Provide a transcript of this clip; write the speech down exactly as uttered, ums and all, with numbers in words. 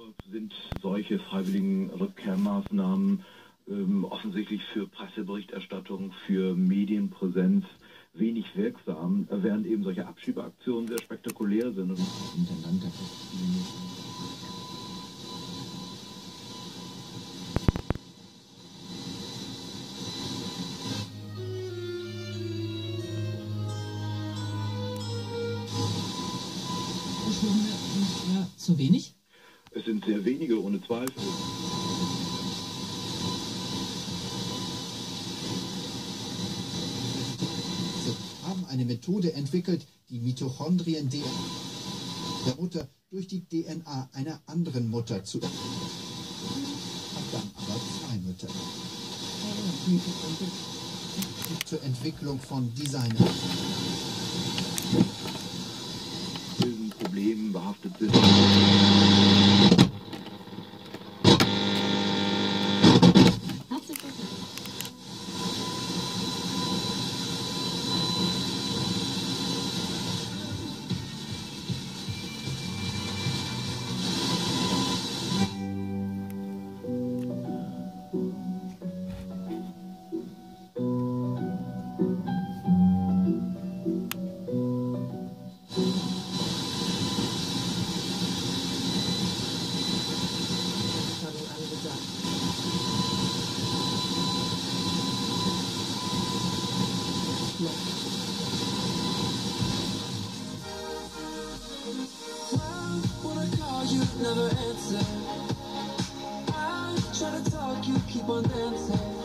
Sind solche freiwilligen Rückkehrmaßnahmen ähm, offensichtlich für Presseberichterstattung, für Medienpräsenz wenig wirksam, während eben solche Abschiebeaktionen sehr spektakulär sind. Und Intendant der Ja, zu wenig? Es sind sehr wenige, ohne Zweifel. Sie haben eine Methode entwickelt, die Mitochondrien der Mutter durch die D N A einer anderen Mutter zu hat dann aber zwei Mütter. Zur Entwicklung von Designern. Problemen behaftet sind. Never answer. I try to talk, you keep on dancing.